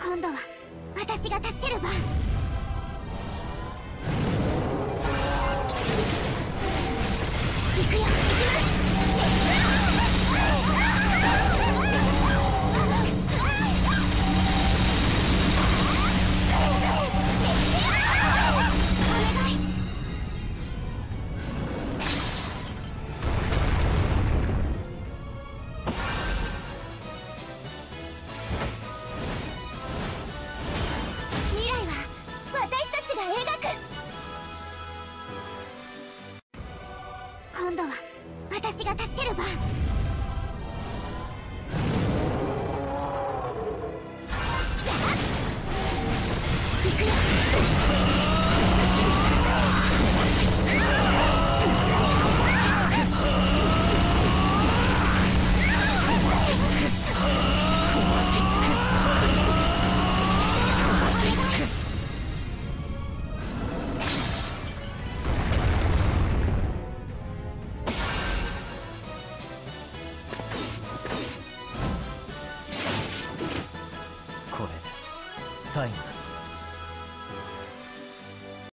今度は私が助ける番。行くよ、行きます。今度は私が助ける番。行くよ。 これで最後だ。